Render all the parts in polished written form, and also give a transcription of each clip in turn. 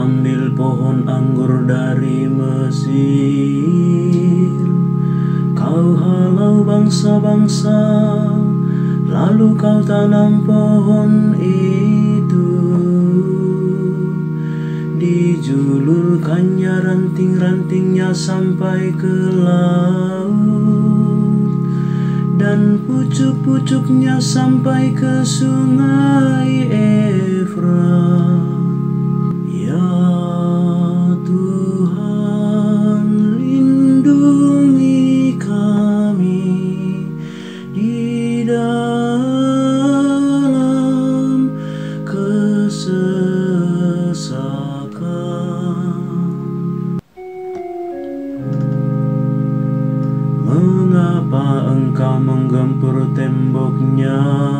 mengambil pohon anggur dari Mesir. Kau halau bangsa-bangsa, lalu kau tanam pohon itu. Dijulurkannya ranting-rantingnya sampai ke laut, dan pucuk-pucuknya sampai ke sungai Efrat. Ya Tuhan, lindungi kami di dalam kesesakan. Mengapa engkau menggempur temboknya,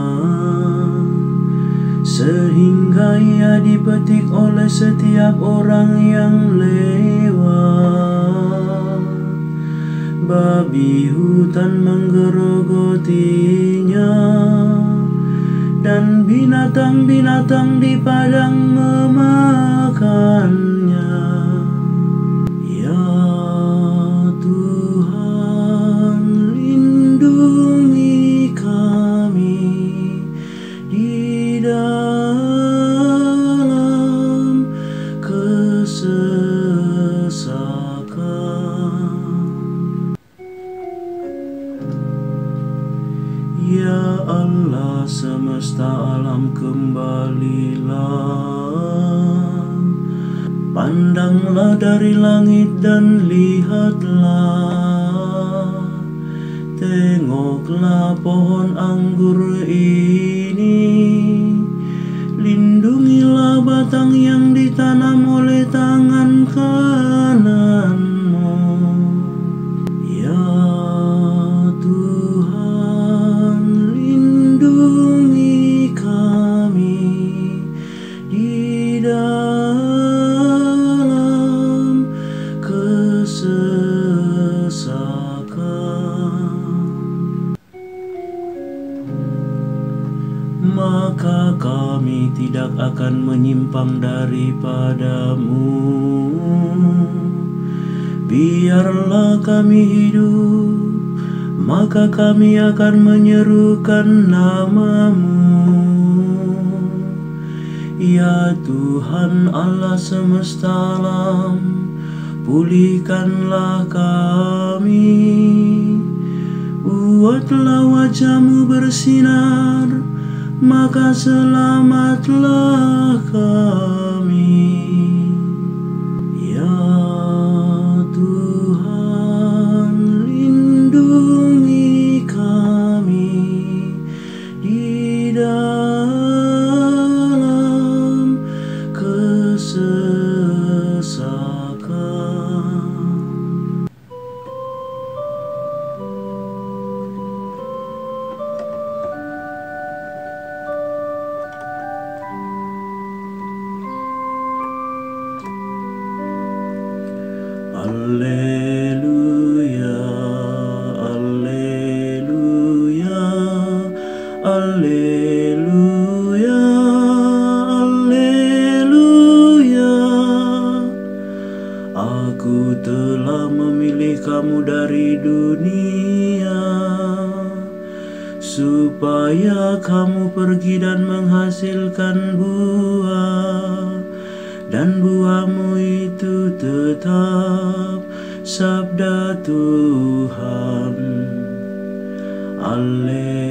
sehingga ia dipetik oleh setiap orang yang lewat? Babi hutan menggerogotinya, dan binatang-binatang di padang memakannya. Ya Tuhan, lindungi kami di dalam kesesakan. Ya Allah semesta alam, kembalilah, pandanglah dari langit dan lihatlah. Tengoklah pohon anggur ini, lindungilah batang yang ditanam oleh tangan kananmu. Ya Tuhan, lindungi kami di dalam kesesakan. Maka kami tidak akan menyimpang daripadamu. Biarlah kami hidup, maka kami akan menyerukan nama-Mu. Ya Tuhan Allah semesta alam, pulihkanlah kami. Buatlah wajah-Mu bersinar, maka selamatlah kami. Ya Tuhan, lindungi kami di dalam kesesakan. Alleluia, alleluia, alleluia, alleluia. Aku telah memilih kamu dari dunia, supaya kamu pergi dan menghasilkan buah, dan buahmu itu tetap sabda Tuhan. Alleluia.